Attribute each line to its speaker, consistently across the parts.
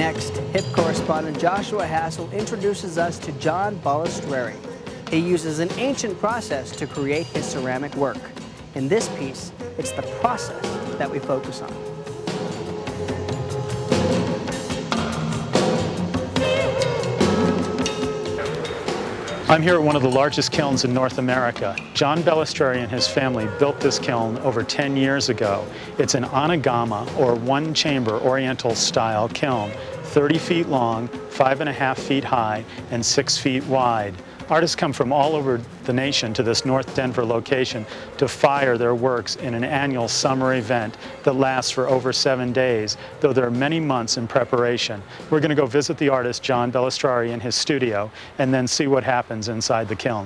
Speaker 1: Next, HIP correspondent Joshua Hassel introduces us to John Balistreri. He uses an ancient process to create his ceramic work. In this piece, it's the process that we focus on.
Speaker 2: I'm here at one of the largest kilns in North America. John Balistreri and his family built this kiln over 10 years ago. It's an anagama, or one-chamber Oriental style kiln, 30 feet long, 5.5 feet high, and 6 feet wide. Artists come from all over the nation to this North Denver location to fire their works in an annual summer event that lasts for over 7 days, though there are many months in preparation. We're going to go visit the artist John Balistreri in his studio and then see what happens inside the kiln.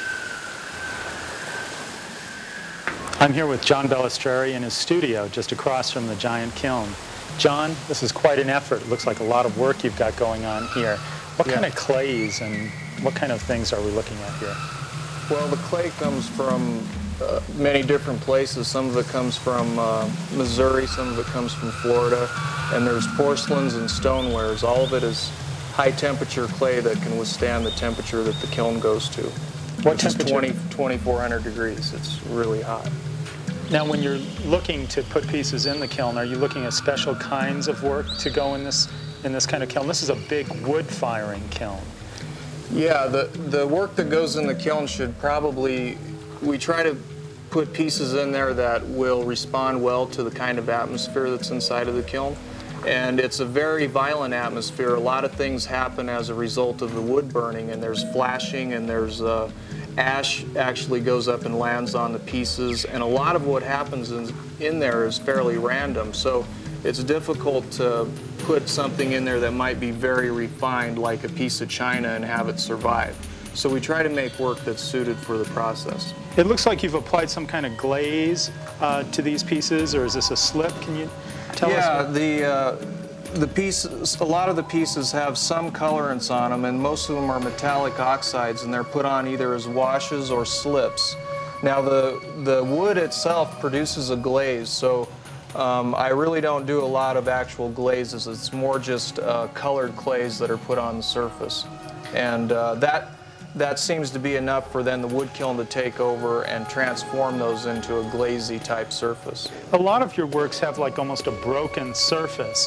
Speaker 2: I'm here with John Balistreri in his studio just across from the giant kiln. John, this is quite an effort. It looks like a lot of work you've got going on here. What kind of clays and what kind of things are we looking at here?
Speaker 3: Well, the clay comes from many different places. Some of it comes from Missouri, some of it comes from Florida, and there's porcelains and stonewares. All of it is high temperature clay that can withstand the temperature that the kiln goes to.
Speaker 2: What temperature?
Speaker 3: 2,400 degrees. It's really hot.
Speaker 2: Now, when you're looking to put pieces in the kiln, are you looking at special kinds of work to go in this kind of kiln? This is a big wood-firing kiln.
Speaker 3: Yeah, the work that goes in the kiln should probably, we try to put pieces in there that will respond well to the kind of atmosphere that's inside of the kiln. And it's a very violent atmosphere. A lot of things happen as a result of the wood burning, and there's flashing, and there's ash actually goes up and lands on the pieces, and a lot of what happens in there is fairly random. So it's difficult to put something in there that might be very refined, like a piece of china, and have it survive. So we try to make work that's suited for the process.
Speaker 2: It looks like you've applied some kind of glaze to these pieces, or is this a slip? Can you tell us?
Speaker 3: Yeah, the pieces, a lot of the pieces have some colorants on them, and most of them are metallic oxides, and they're put on either as washes or slips. Now the wood itself produces a glaze, so I really don't do a lot of actual glazes. It's more just colored clays that are put on the surface. And that seems to be enough for then the wood kiln to take over and transform those into a glazy type surface.
Speaker 2: A lot of your works have like almost a broken surface.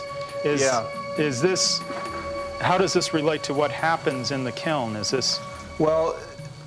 Speaker 2: Is this, how does this relate to what happens in the kiln? Is this?
Speaker 3: Well,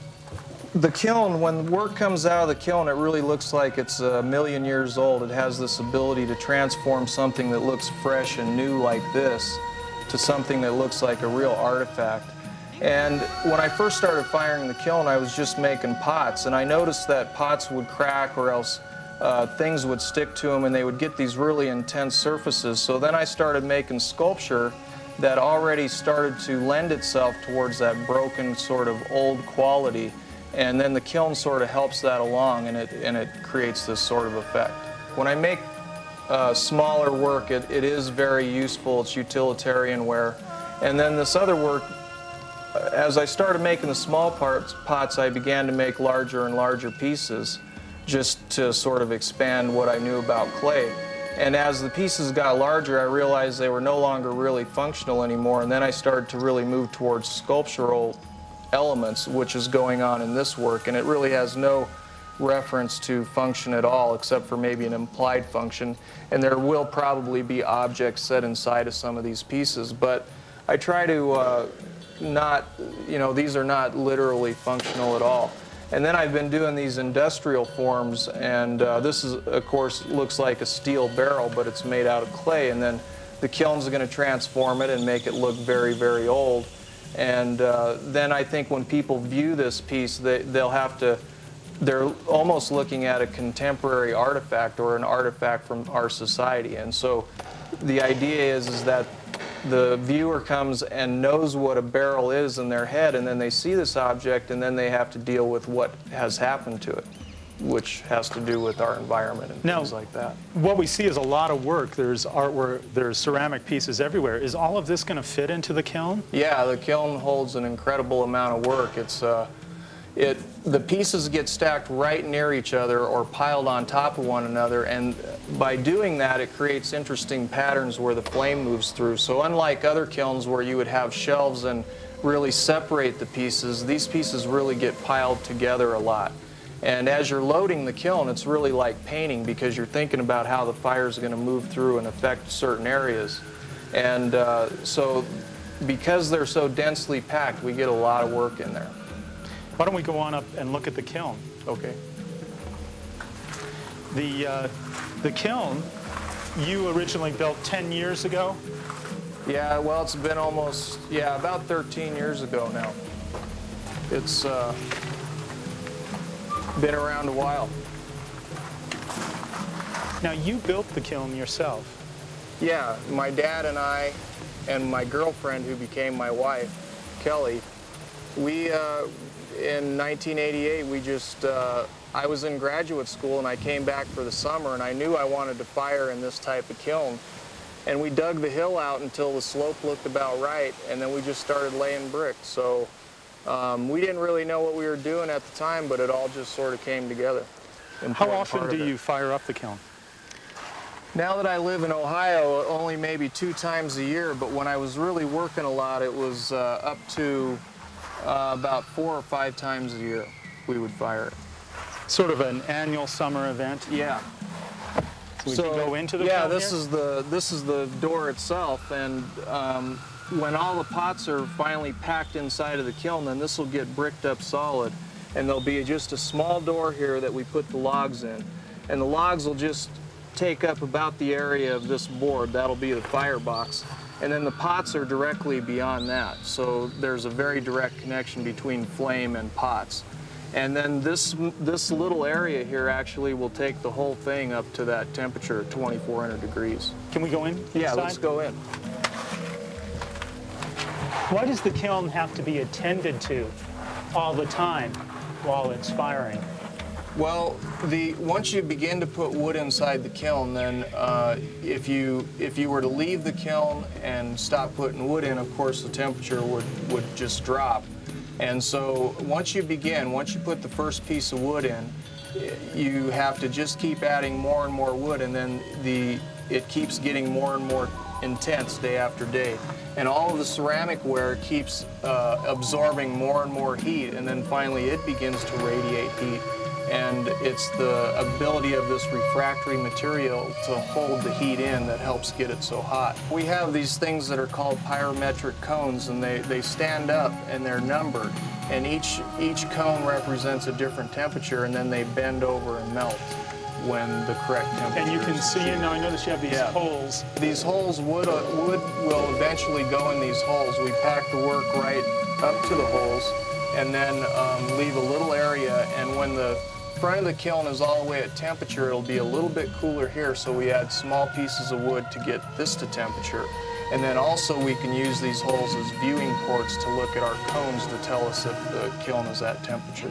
Speaker 3: the kiln, when work comes out of the kiln, it really looks like it's 1,000,000 years old. It has this ability to transform something that looks fresh and new like this to something that looks like a real artifact. And when I first started firing the kiln, I was just making pots, and I noticed that pots would crack, or else things would stick to them, and they would get these really intense surfaces. So then I started making sculpture that already started to lend itself towards that broken sort of old quality. And then the kiln sort of helps that along, and it creates this sort of effect. When I make smaller work, it is very useful. It's utilitarian wear. And then this other work, as I started making the small pots, I began to make larger and larger pieces, just to sort of expand what I knew about clay. And as the pieces got larger, I realized they were no longer really functional anymore, and then I started to really move towards sculptural elements, which is going on in this work, and it really has no reference to function at all, except for maybe an implied function. And there will probably be objects set inside of some of these pieces, but I try to these are not literally functional at all. And then I've been doing these industrial forms, and this is, of course, looks like a steel barrel, but it's made out of clay, and then the kiln's going to transform it and make it look very, very old. And then I think when people view this piece, they're almost looking at a contemporary artifact, or an artifact from our society. And so the idea is that the viewer comes and knows what a barrel is in their head, and then they see this object, and then they have to deal with what has happened to it, which has to do with our environment and things like that.
Speaker 2: What we see is a lot of work. There's artwork, there's ceramic pieces everywhere. Is all of this going to fit into the kiln?
Speaker 3: Yeah, the kiln holds an incredible amount of work. the pieces get stacked right near each other or piled on top of one another, and by doing that it creates interesting patterns where the flame moves through. So unlike other kilns where you would have shelves and really separate the pieces, these pieces really get piled together a lot. And as you're loading the kiln, it's really like painting, because you're thinking about how the fire is going to move through and affect certain areas. And so because they're so densely packed, we get a lot of work in there.
Speaker 2: Why don't we go on up and look at the kiln?
Speaker 3: Okay.
Speaker 2: The kiln you originally built 10 years ago?
Speaker 3: Yeah, well, it's been almost, about 13 years ago now. It's been around a while.
Speaker 2: Now, you built the kiln yourself.
Speaker 3: Yeah, my dad and I and my girlfriend, who became my wife, Kelly, we, in 1988, we just, I was in graduate school and I came back for the summer, and I knew I wanted to fire in this type of kiln. And we dug the hill out until the slope looked about right, and then we just started laying brick. So we didn't really know what we were doing at the time, but it all just sort of came together.
Speaker 2: How often do you fire up the kiln?
Speaker 3: Now that I live in Ohio, only maybe 2 times a year, but when I was really working a lot, it was up to about 4 or 5 times a year we would fire it.
Speaker 2: Sort of an annual summer event?
Speaker 3: Yeah.
Speaker 2: So we can go into the kiln here?
Speaker 3: this is the door itself, and when all the pots are finally packed inside of the kiln, then this will get bricked up solid, and there'll be just a small door here that we put the logs in, and the logs will just take up about the area of this board. That'll be the firebox, and then the pots are directly beyond that, so there's a very direct connection between flame and pots. And then this little area here actually will take the whole thing up to that temperature, 2400 degrees.
Speaker 2: Can we go in?
Speaker 3: Yeah,
Speaker 2: inside?
Speaker 3: let's go in.
Speaker 2: Why does the kiln have to be attended to all the time while it's firing?
Speaker 3: Well, once you begin to put wood inside the kiln, then if you were to leave the kiln and stop putting wood in, of course the temperature would just drop. And so once you put the first piece of wood in, you have to just keep adding more and more wood, and then it keeps getting more and more intense day after day. And all of the ceramic ware keeps absorbing more and more heat, and then finally it begins to radiate heat. And it's the ability of this refractory material to hold the heat in that helps get it so hot. We have these things that are called pyrometric cones, and they stand up and they're numbered. And each cone represents a different temperature, and then they bend over and melt when the correct temperature.
Speaker 2: And you can see, now I notice you have these holes.
Speaker 3: These holes, wood will eventually go in these holes. We pack the work right up to the holes, and then leave a little area, and when the front of the kiln is all the way at temperature, it'll be a little bit cooler here, so we add small pieces of wood to get this to temperature. And then also we can use these holes as viewing ports to look at our cones to tell us if the kiln is at temperature.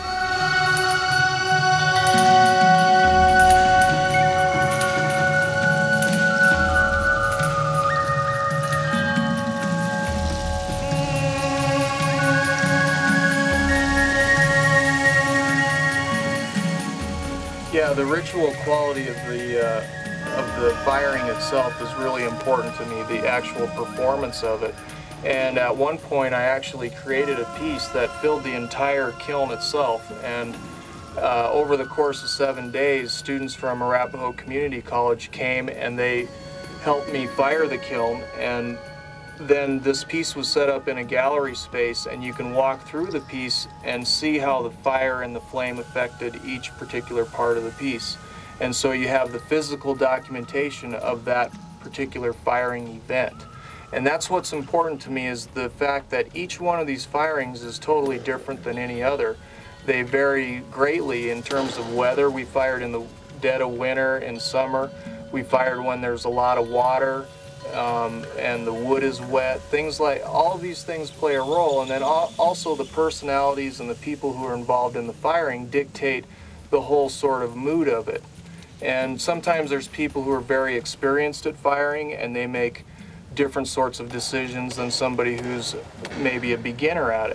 Speaker 3: Yeah, the ritual quality of the firing itself is really important to me, the actual performance of it. And at one point I actually created a piece that filled the entire kiln itself, and over the course of 7 days, students from Arapahoe Community College came and they helped me fire the kiln, and then this piece was set up in a gallery space, and you can walk through the piece and see how the fire and the flame affected each particular part of the piece. And so you have the physical documentation of that particular firing event. And that's what's important to me, is the fact that each one of these firings is totally different than any other. They vary greatly in terms of weather. We fired in the dead of winter, in summer. We fired when there's a lot of water. And the wood is wet. Things like, all these things play a role, and then also the personalities and the people who are involved in the firing dictate the whole sort of mood of it. And sometimes there's people who are very experienced at firing, and they make different sorts of decisions than somebody who's maybe a beginner at it.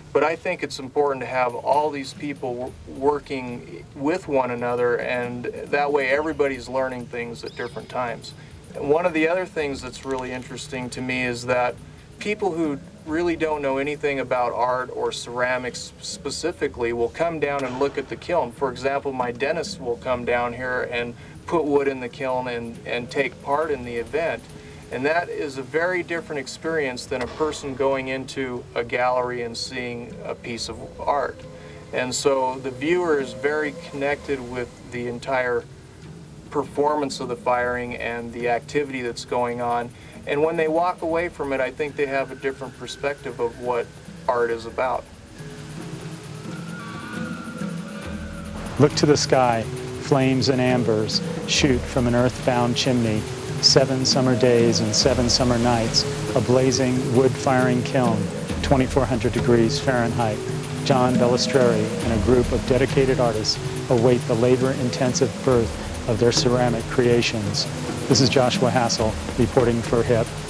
Speaker 3: But I think it's important to have all these people working with one another, and that way everybody's learning things at different times. And one of the other things that's really interesting to me is that people who really don't know anything about art or ceramics specifically will come down and look at the kiln. For example, my dentist will come down here and put wood in the kiln and take part in the event. And that is a very different experience than a person going into a gallery and seeing a piece of art. And so the viewer is very connected with the entire performance of the firing and the activity that's going on. And when they walk away from it, I think they have a different perspective of what art is about.
Speaker 2: Look to the sky, flames and ambers shoot from an earthbound chimney. 7 summer days and 7 summer nights, a blazing wood-firing kiln, 2,400 degrees Fahrenheit. John Balistreri and a group of dedicated artists await the labor-intensive birth of their ceramic creations. This is Joshua Hassel reporting for HIP.